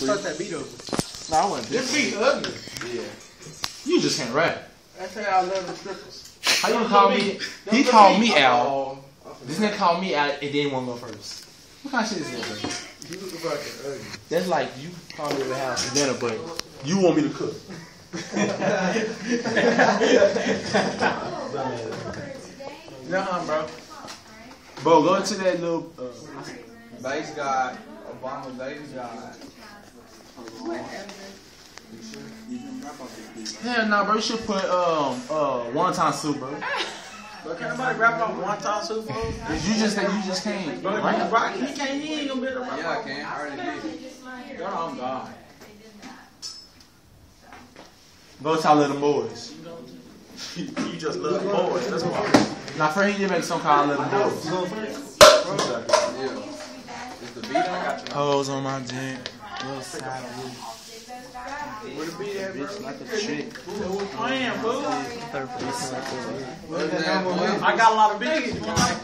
start that beat over. Nah, I wasn't. This beat ugly. Yeah. You just can't rap. That's how I love the strippers. How you gonna call me? He called me out. This nigga called me out and then want to go first. What kind of shit is that, bro? You look fucking ugly. That's like you call me to the house for dinner, but you want me to cook. Nah, bro. Bro, go into that little. Bass God. Obama bass God. Hell nah, bro. You should put wonton soup, bro. But can nobody rap on wonton soup, bro? You just can't. Bro, Right? he can't. He ain't gonna be able to rap. Yeah, I can. I already did. Girl, I'm God. Go tell little boys. You just love boys. That's why. Nah, for he did make some called little boys. Yeah. Is the beat on? Hoes on my dick. Where the beat at, bro? Like a chick. Who's playing, boo? What's that, boy? I got a lot of beats.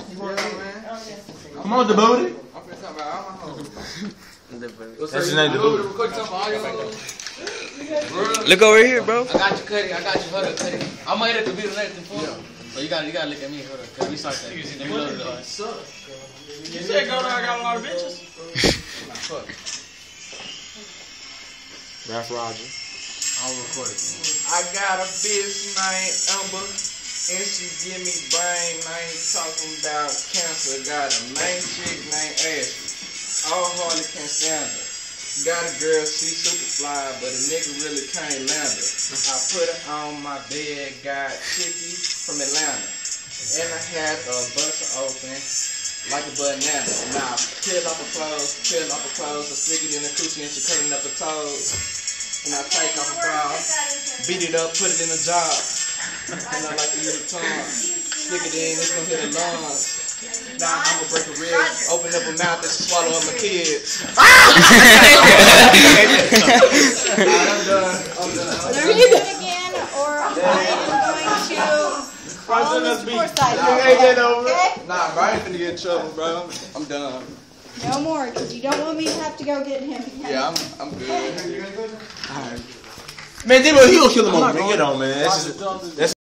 Come on, the booty. I'm finna talk about all my hoes. That's his name, the booty. Record something for all your hoes. Look over here, bro. I got you, Cuddy. I got you. Hold up, Cuddy. I'm gonna hit the beat and everything for you. So you gotta look at me. Hold up, cause we start that. Let me load it up. You said go there, I got a lot of bitches. Fuck. Ralph Roger. I'll record it. I got a bitch named Amber, and she give me brain. I ain't talking about cancer. Got a main chick named Ashley. All hardly can stand her. Got a girl, she super fly, but a nigga really can't land her. I put her on my bed, got Chicky from Atlanta. And I had a bunch of open, like a banana. Now, peel off her clothes, I stick it in the coochie and she cutting up her toes. And I take off a bra, beat it up, put it in a jar. And I like to use a tongue, stick it in, it's gonna hit the lungs. Now I'ma break a rib, open up a mouth and swallow up my kids. I'm done. Learn it again, or I am going to follow this foresight. Get over Okay? it. Nah, bro, I ain't finna get in trouble, bro. I'm done. No more, because you don't want me to have to go get him. Yeah, I'm good. Man, he gonna kill him over. Get on, man. That's